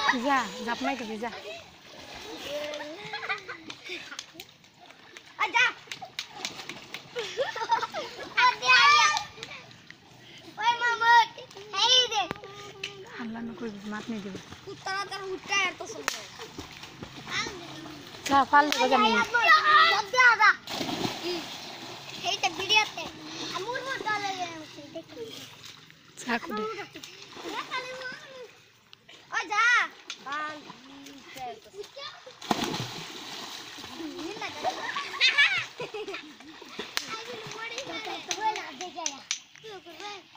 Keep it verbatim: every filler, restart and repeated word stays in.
যা জাপ নাই দিবি যা আজা ওই মামুদ এই দে আল্লাহ ন কই মাত নেই দিব কুত্তারা তার উঠটা এত সুন্দর যা ফাল দিব যা নেই সদ্যা আদা এইটা ভিডিওতে আমুর মত ডালে দেখি যা কুদে ও যা বাল নীল লাগা আই বলি মরে গেল তো বলা দেখে কি করবে